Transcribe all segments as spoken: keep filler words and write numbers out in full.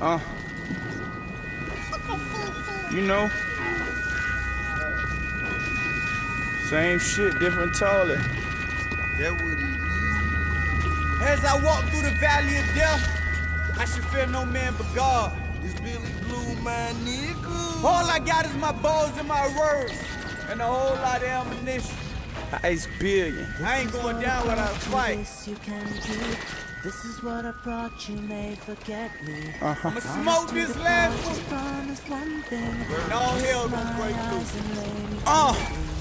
Uh, you know, same shit, different toilet. That what it is. As I walk through the valley of death, I should fear no man but God. This Billy Blue, my nigga. All I got is my balls and my words, and a whole lot of ammunition. Ice billion. I ain't going down without a fight. You can do. This is what I brought you, may forget me. Uh-huh. I'ma smoke this last one. Promise one thing. And all hell gonna break through. through. Uh.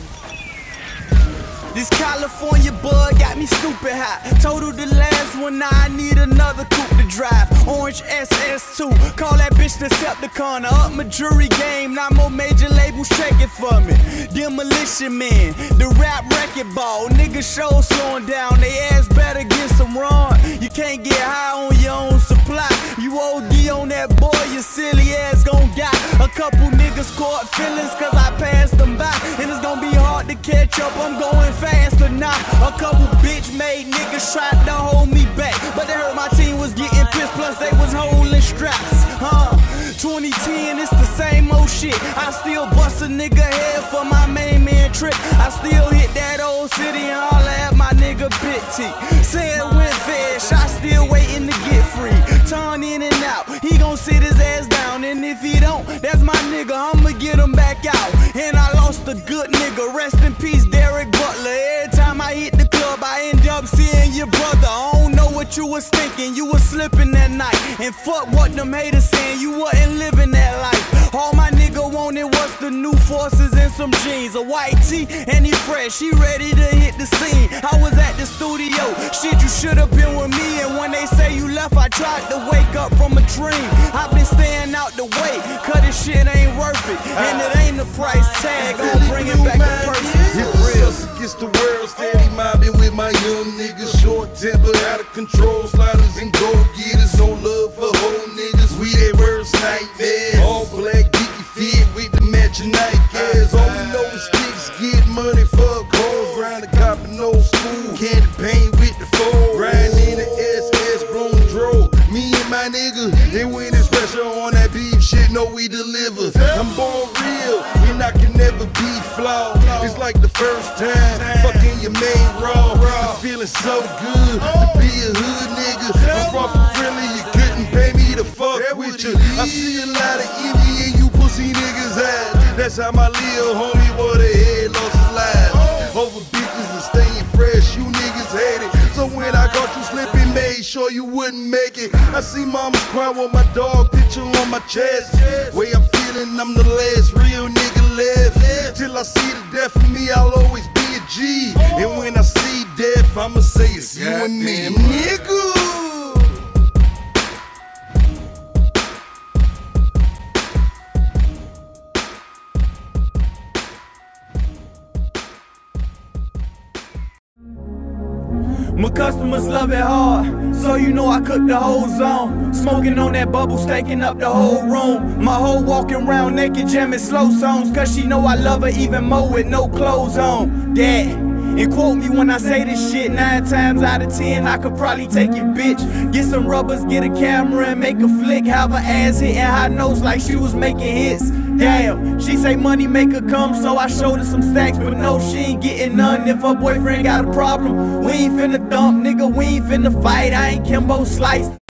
This California bud got me stupid hot. Total the last one, now I need another coupe to drive. Orange S S two, call that bitch Decepticon. Up my jury game, now more major labels checking for me. Demolition Man, the rap record ball. Niggas show slowing down, they ass better get some run. You can't get high on your own supply. You O D on that boy, your silly ass gon' die. A couple niggas caught feelings cause I passed them by. And it's gonna be hard to catch up, I'm going faster now. A couple bitch made niggas tried to hold me back, but they heard my team was getting pissed, plus they was holding straps. Huh? twenty ten, it's the same old shit. I still bust a nigga head for my main man trip. I still hit that old city and holla at my nigga Big T. Say it went fish, I still waiting to get free. Turn in and out, he gon' sit his ass down, and if he don't, that's my nigga, I'ma get him back out. And I lost a good nigga, rest in peace Derek Butler. Every time I hit the club, I end up seeing your brother. I don't know what you was thinking, you was slipping that night. And fuck what them haters saying, you wasn't living that life. All my nigga wanted was the new forces and some jeans, a white tee, and he fresh, he ready to hit the scene. I was at the studio, shit, you should've been with me. And when they say you left, I tried to wake up from a dream. I've been staying out the way, cause this shit ain't worth it. And it ain't the price tag, gon' bring it back to person. Hit us against the world, steady mobbing with my young niggas. Short temper, out of control, sliders and go-getters. No love for whole niggas, we their worst nightmares. All black, geeky fit with the matching nightcaps. All we know is sticks, get money for cars. Grind the cop in no school, candy paint with the four. Grind in the S S, blown dro. Me and my nigga, and when there's pressure on that beef shit, know we deliver. I'm born real, and I can never be flawed. It's like the first time, fucking your main raw. I'm feeling so good to be a hood nigga. I'm far from friendly, you couldn't pay me to fuck with you. I see a lot of envy in you pussy niggas' eyes. That's how my little homie wore the head lost his life. Over bitches and staying fresh, you niggas hate it. So when I caught you slipping, made sure you wouldn't make it. I see mamas crying with my dog picture on my chest. Way I'm feeling, I'm the last real nigga left. Till I see the death of me, I'll always be a G. And when I see death, I'ma say it's you and me, nigga. My customers love it hard, so you know I cook the whole zone. Smoking on that bubble, staking up the whole room. My hoe walking around naked, jamming slow songs, cause she know I love her even more with no clothes on. Dad, and quote me when I say this shit, nine times out of ten I could probably take your bitch. Get some rubbers, get a camera and make a flick. Have her ass hitting high notes like she was making hits. Damn, she say money make her come, so I showed her some stacks, but no, she ain't getting none. If her boyfriend got a problem, we ain't finna dump, nigga, we ain't finna fight. I ain't Kimbo Slice.